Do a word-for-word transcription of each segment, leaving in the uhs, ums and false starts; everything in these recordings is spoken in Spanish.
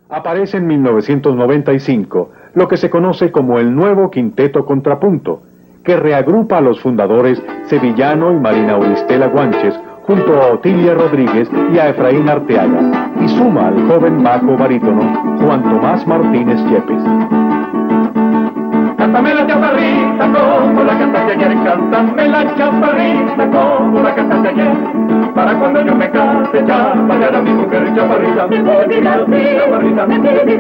Aparece en mil novecientos noventa y cinco lo que se conoce como el nuevo Quinteto Contrapunto, que reagrupa a los fundadores Sevillano y Marina Auristela Guanches junto a Otilia Rodríguez y a Efraín Arteaga, y suma al joven bajo barítono Juan Tomás Martínez Yepes. Cántame la chaparrita como la cantaste ayer, cántame la chaparrita como la cantaste ayer, para cuando yo me case ya bailar a mi mujer chaparrita, chaparrita, chaparrita,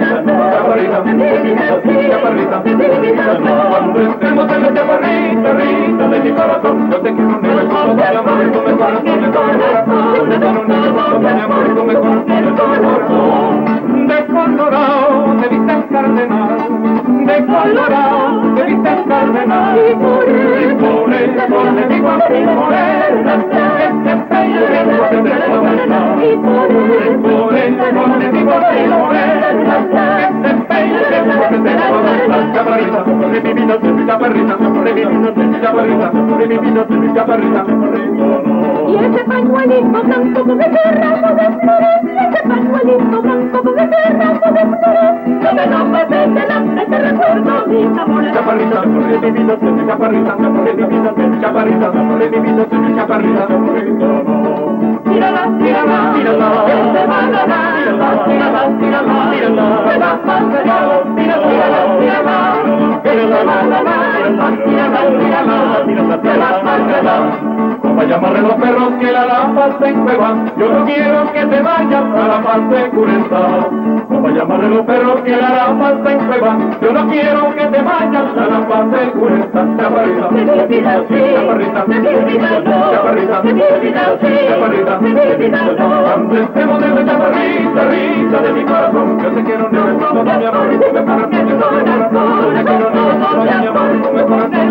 chaparrita, cuando estemos en la chaparrita, rita de mi corazón, yo te quiero un nivel con mi amor y con mi corazón, yo te quiero un nivel con mi amor y con mi corazón, de colorado te viste el cardenal, de colorado te viste el cardenal, y por eso le digo a mi morena, este pecho que te puedo besar, y por eso le digo a mi morena, este pecho que te puedo besar, chaparrita, de mi vida soy mi chaparrita, de mi vida soy mi chaparrita, de mi vida soy mi chaparrita, y ese pañuelito blanco con ese ramo de flores, y ese pañuelito blanco con ese ramo de flores, no me lo pases delante, te recuerdo mis amores. Chaparrita, de mi vida soy mi chaparrita, de mi vida soy mi chaparrita, de mi vida soy mi chaparrita, mírala, mírala, mírala, que se va a ganar, mírala, mírala, mírala, que va más allá, mírala, mírala, que se va a ganar, mírala, mírala, mírala, que va más allá. Como llamarle los perros que la lampa se encuevan, yo no quiero que te vayas a la paz de Curenzao. Como llamarle los perros que la lampa se encuevan, yo no quiero que te vayas a la paz de Curenzao. Chaparrita, chaparrita, chaparrita, chaparrita, cuando estemos en la chaparrita, rita de mi corazón, yo te quiero never todo mi amor y tu corazón, yo te quiero never todo mi amor y tu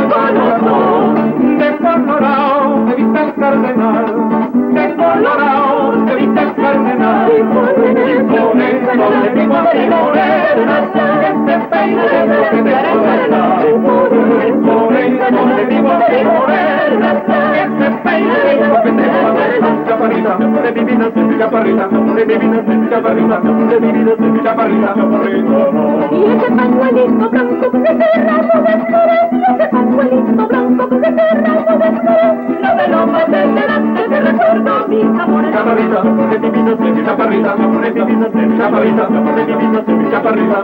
corazón, de colorado te viste el cardenal, de colorado te viste el cardenal, y por eso le digo a mi morena, este peine es que te puedo besar, y por eso le digo a mi morena, este peine es que te puedo besar, chaparrita, de mi vida soy mi chaparrita, de mi vida soy mi chaparrita, de mi vida soy mi chaparrita, y ese pañuelito blanco con ese ramo de flores, y ese pañuelito blanco con ese ramo de flores, no me lo pases delante, te recuerdo mis amores. Chaparrita, de mi vida soy mi chaparrita, de mi vida soy mi chaparrita, de mi vida soy mi chaparrita.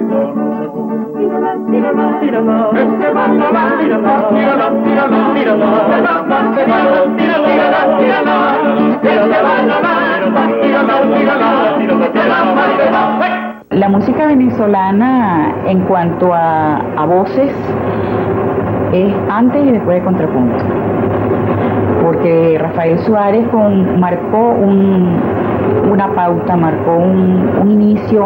Mírala, mírala, mírala, que se va a ganar, mírala, mírala, mírala, mírala, que va más allá, mírala, mírala, mírala, que se va a ganar, mírala, mírala, mírala, que va más allá. La música venezolana en cuanto a, a voces es antes y después de Contrapunto, porque Rafael Suárez con, marcó un, una pauta, marcó un, un inicio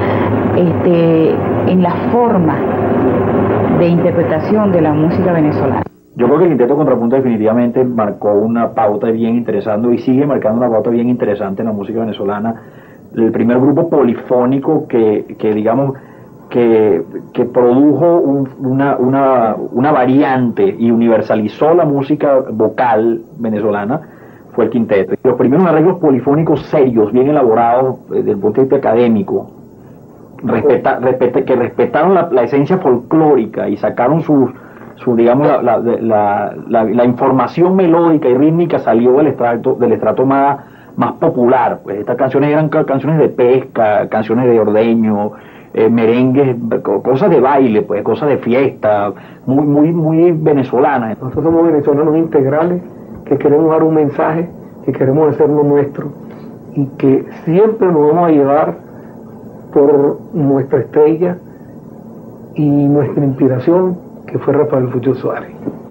este, en la forma de interpretación de la música venezolana. Yo creo que el Quinteto Contrapunto definitivamente marcó una pauta bien interesante y sigue marcando una pauta bien interesante en la música venezolana. El primer grupo polifónico que, que digamos, que, que produjo un, una, una, una variante y universalizó la música vocal venezolana fue el Quinteto. Los primeros arreglos polifónicos serios, bien elaborados eh, desde el punto de vista académico, respeta, respeta, que respetaron la, la esencia folclórica y sacaron sus su digamos la, la, la, la, la información melódica y rítmica salió del estrato, del estrato más, más popular. Pues estas canciones eran canciones de pesca, canciones de ordeño, eh, merengues, cosas de baile, pues cosas de fiesta, muy muy muy venezolanas. Nosotros somos venezolanos integrales que queremos dar un mensaje, que queremos hacerlo nuestro y que siempre nos vamos a llevar por nuestra estrella y nuestra inspiración, que fue Rafael Fucho Suárez.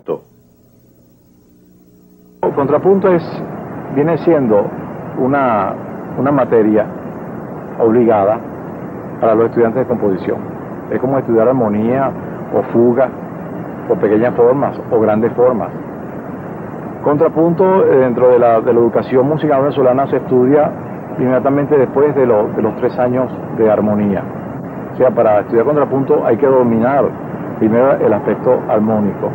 El contrapunto es, viene siendo una, una materia obligada para los estudiantes de composición. Es como estudiar armonía o fuga o pequeñas formas o grandes formas. Contrapunto dentro de la, de la educación musical venezolana se estudia inmediatamente después de, lo, de los tres años de armonía. O sea, para estudiar contrapunto hay que dominar primero el aspecto armónico.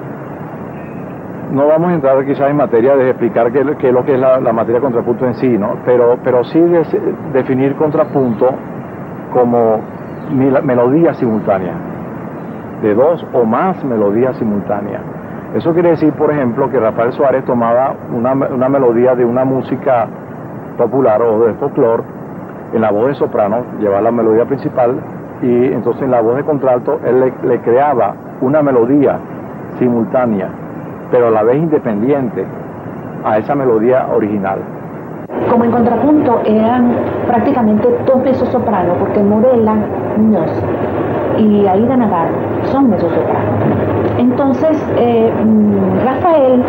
No vamos a entrar quizás en materia de explicar qué, qué es lo que es la, la materia contrapunto en sí, ¿no? Pero, pero sí de, definir contrapunto como melodías simultáneas, de dos o más melodías simultáneas. Eso quiere decir, por ejemplo, que Rafael Suárez tomaba una, una melodía de una música popular o de folclore, en la voz de soprano, llevaba la melodía principal, y entonces en la voz de contralto él le, le creaba una melodía simultánea, pero a la vez independiente a esa melodía original. Como en contrapunto eran prácticamente dos mezzosopranos, porque Morela Muñoz y Aida Navarro son mezzosopranos. Entonces eh, Rafael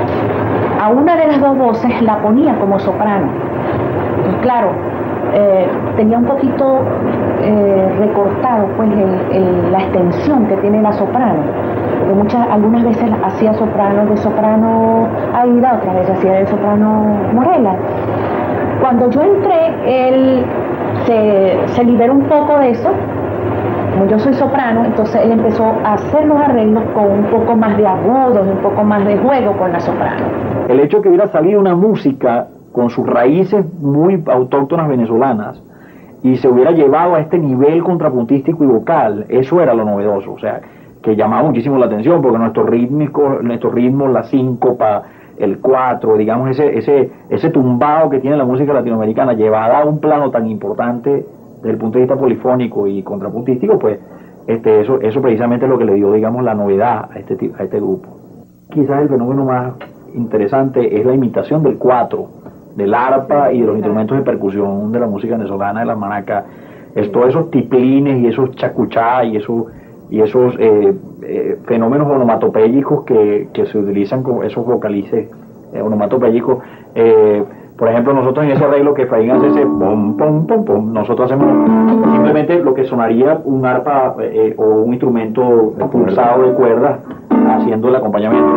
a una de las dos voces la ponía como soprano. Y claro, eh, tenía un poquito eh, recortado pues el, el, la extensión que tiene la soprano, porque muchas, algunas veces hacía soprano de soprano Aida, otras veces hacía de soprano Morela. Cuando yo entré, él se, se liberó un poco de eso. Como yo soy soprano, entonces él empezó a hacer los arreglos con un poco más de agudos, un poco más de juego con la soprano. El hecho de que hubiera salido una música con sus raíces muy autóctonas venezolanas y se hubiera llevado a este nivel contrapuntístico y vocal, eso era lo novedoso, o sea, que llamaba muchísimo la atención, porque nuestro ritmo, nuestro ritmo, la síncopa, el cuatro, digamos, ese, ese, ese tumbado que tiene la música latinoamericana, llevada a un plano tan importante desde el punto de vista polifónico y contrapuntístico, pues este, eso, eso precisamente es lo que le dio, digamos, la novedad a este, a este grupo. Quizás el fenómeno más interesante es la imitación del cuatro, del arpa y de los instrumentos de percusión de la música venezolana, de la maraca, es todos esos tiplines y esos chacuchá y esos, y esos eh, eh, fenómenos onomatopéyicos que, que se utilizan con esos vocalices eh, onomatopéyicos. Eh, por ejemplo, nosotros en ese arreglo que Efraín hace ese pom, pom, pom, pom, nosotros hacemos simplemente lo que sonaría un arpa eh, o un instrumento pulsado de cuerdas haciendo el acompañamiento.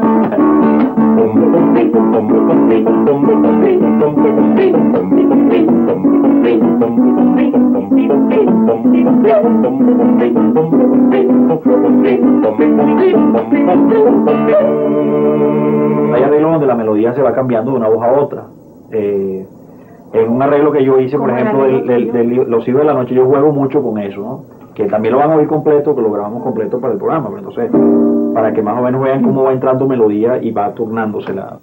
Hay arreglos donde la melodía se va cambiando de una voz a otra. Eh, en un arreglo que yo hice, por ejemplo, del, del, del Los Hijos de la Noche, yo juego mucho con eso, ¿no? Que también lo van a oír completo, que lo grabamos completo para el programa, pero entonces, para que más o menos vean cómo va entrando melodía y va turnándose la...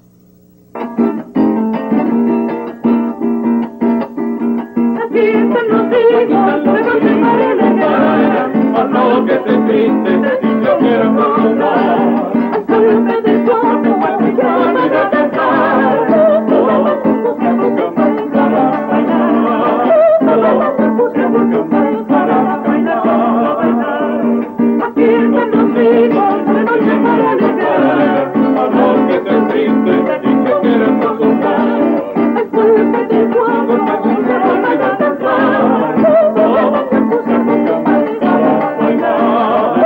que te triste, yo quiero consolar. Hasta del cuerpo, cuando yo me voy a cantar. Solo vas buscando para bailar. Solo vas buscando para bailar. Aquí están los hijos, de noche para alegrar. Amor que te triste, y yo quiero consolar. Hasta del cuerpo, cuando yo me voy a cantar. Solo vas buscando para bailar.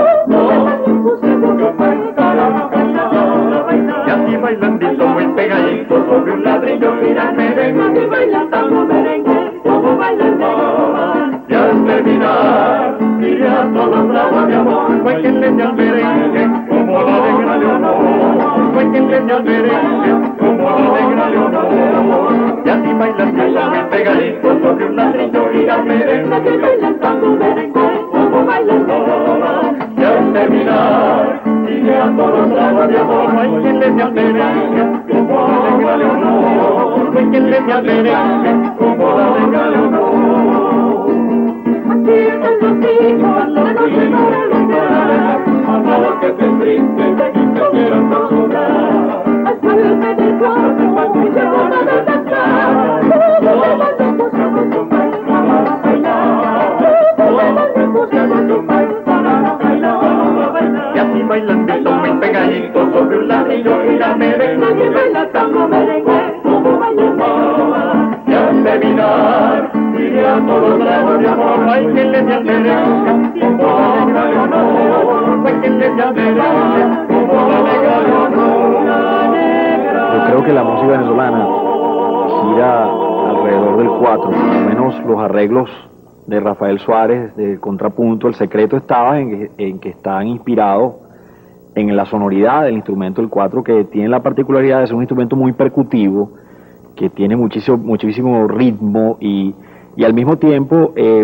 Y así bailandito muy pegadito sobre un ladrillo mira el merengue. Y bailan tango merengue como bailan todas. Y al terminar diré a todos bravo mi amor. Bailenle al merengue como la negra Leonor. Bailenle al merengue como la negra Leonor. Y así bailandito muy pegadito sobre un ladrillo mira el merengue. Y bailan tango merengue como bailan todas. Y al terminar diré a todos bravo mi amor. Bailenle al merengue como la negra Leonor. Bailenle al merengue como la negra Leonor. Aquí están los hijos, la noche para alegrar. Amor que te triste y te quiero consolar. Hasta verme del cuarto, cuando yo me voy a cantar. Solo vas buscando para bailar. Solo vas buscando para bailar. Y así bailandito muy pegadito sobre un ladrillo y la merengue. Y baila tango merengue como bailan todas. Y al terminar diré a todos bravo mi amor. Bailenle al merengue como la negra Leonor. Bailenle al merengue como la negra Leonor. Yo creo que la música venezolana gira alrededor del cuatro, por lo menos los arreglos de Rafael Suárez, del contrapunto. El secreto estaba en que, en que estaban inspirados en la sonoridad del instrumento del cuatro, que tiene la particularidad de ser un instrumento muy percutivo, que tiene muchísimo, muchísimo ritmo y, y al mismo tiempo eh,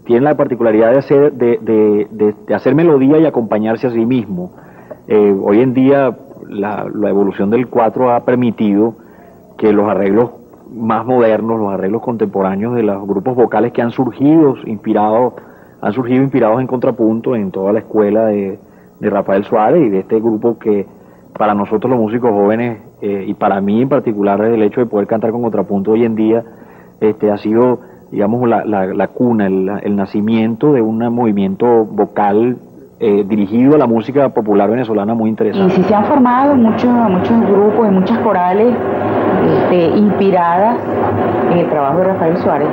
tiene la particularidad de hacer, de, de, de, de hacer melodía y acompañarse a sí mismo. Eh, hoy en día la, la evolución del cuatro ha permitido que los arreglos más modernos, los arreglos contemporáneos de los grupos vocales que han surgido inspirados, han surgido inspirados en contrapunto en toda la escuela de, de Rafael Suárez y de este grupo que para nosotros los músicos jóvenes eh, y para mí en particular el hecho de poder cantar con contrapunto hoy en día este ha sido, digamos, la, la, la cuna, el, el nacimiento de un movimiento vocal eh, dirigido a la música popular venezolana muy interesante. Y si se han formado muchos muchos grupos y muchas corales este, inspiradas en el trabajo de Rafael Suárez.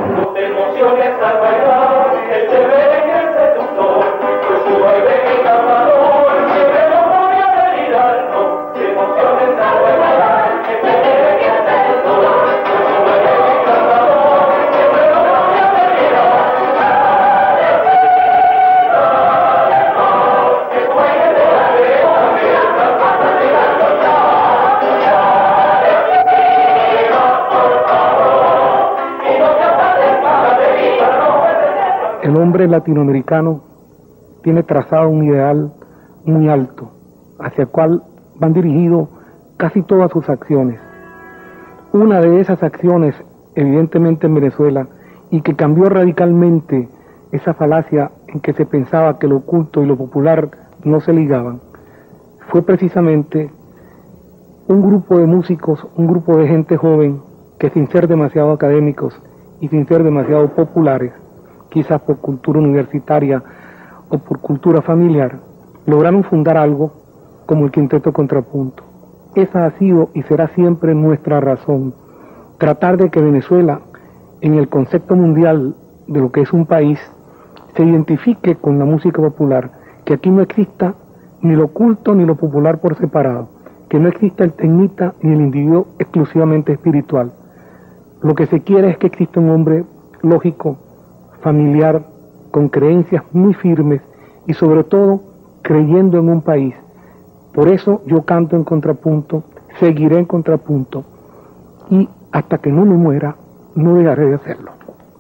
El hombre latinoamericano tiene trazado un ideal muy alto, hacia el cual van dirigidos casi todas sus acciones. Una de esas acciones, evidentemente en Venezuela, y que cambió radicalmente esa falacia en que se pensaba que lo oculto y lo popular no se ligaban, fue precisamente un grupo de músicos, un grupo de gente joven que sin ser demasiado académicos y sin ser demasiado populares, quizás por cultura universitaria o por cultura familiar, lograron fundar algo como el Quinteto Contrapunto. Esa ha sido y será siempre nuestra razón, tratar de que Venezuela, en el concepto mundial de lo que es un país, se identifique con la música popular, que aquí no exista ni lo oculto ni lo popular por separado, que no exista el tecnita ni el individuo exclusivamente espiritual. Lo que se quiere es que exista un hombre lógico, familiar, con creencias muy firmes y sobre todo creyendo en un país. Por eso yo canto en contrapunto, seguiré en contrapunto y hasta que no me muera no dejaré de hacerlo.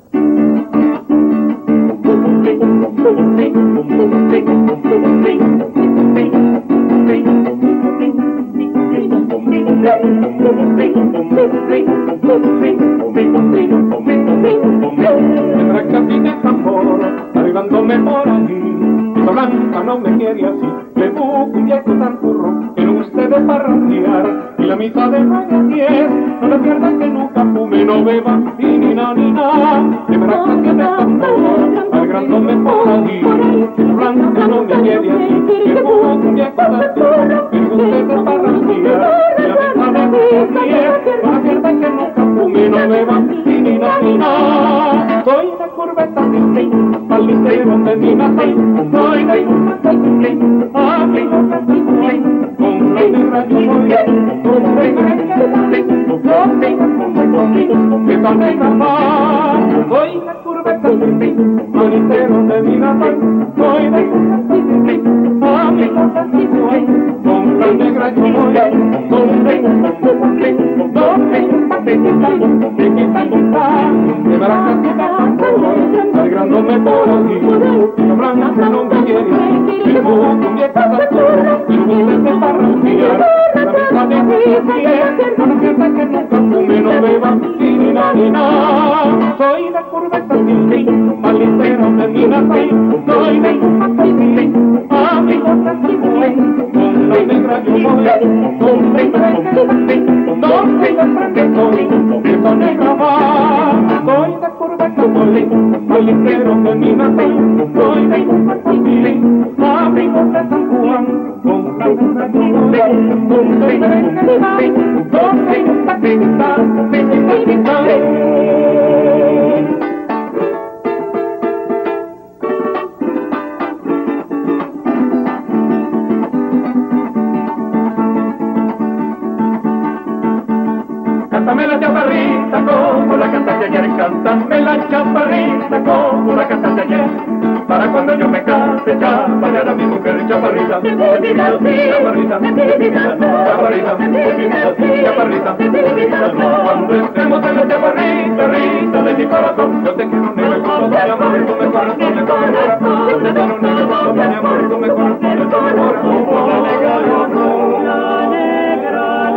Mientras camina el tambor, arribándome por allí, esa blanca no me quiere así, le busco un viejo tan turro que no guste de parrandear, y la mitad de mañana diez, no le pierdan que nunca fume, no beba, y ni na ni na. Mientras camina el tambor, arribándome por allí, esa blanca no me quiere así, le busco un viejo tan turro que no guste de parrandear, y la mitad de mañana diez, no le pierdan que nunca fume, no beba, y ni na ni na. Soy una curveta distinta, palintero de mi natal, soy de una distinta, amigo de mi con la negra yo voy, con la negra que tan negra más. Soy una curveta distinta, palintero de mi natal, soy de una distinta, amigo de mi con la negra yo voy, con la negra de Baracas alegrándome por aquí, la blanca no me quiere, el bujo con vieja saltó, y un de parrandear, la mitad de mi piel, no pierda que nunca fume, no beba, ni na ni na. Soy de curveta sin malintero de mi natal, soy de curveta sin amigo de mi con la negra yo voy, con la negra no se que soy, que son negra va, soy de curveta sin malintero de mi natal, soy de curveta sin amigo de San Juan, con la negra yo voy, con la negra no se que cántame la chaparrita como la cantaste ayer, cántame la chaparrita como la cantaste ayer, para cuando yo me case que chaparrita, mi mujer chaparrita, chaparrita, chaparrita, chaparrita, chaparrita, cuando estemos en la chaparrita, rita de mi corazón, yo te quiero negro como mi amor, tú me corresponde con mi corazón, yo te quiero negro como mi amor, tú me corresponde con mi corazón, la negra leonor, la negra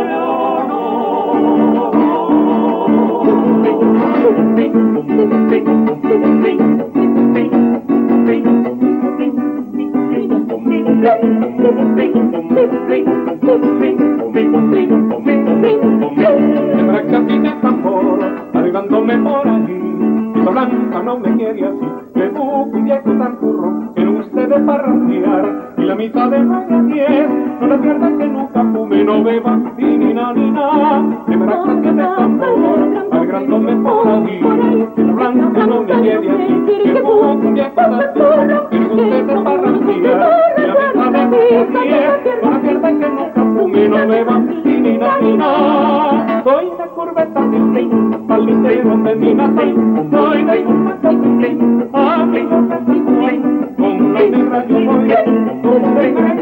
Siempre que aquí de tambor, arribándome por allí, esa blanca no me quiere así, le busco un viejo tan curro, que no usted de parrandear, y la mitad de nueve a diez, no le pierdas que nunca fume, no beba, ni ni na ni na, siempre que aquí de tambor, arribándome por allí, esa blanca no me quiere así, le busco un viejo tan curro, que no usted de parrandear, y la mitad de nueve a diez, no le pierdas que nunca fume, no beba, ni ni na ni na, soy la curveta del tren, palintero de mi natal, soy la curveta del tren, amigo de mi tren, con la negra yo voy, con la negra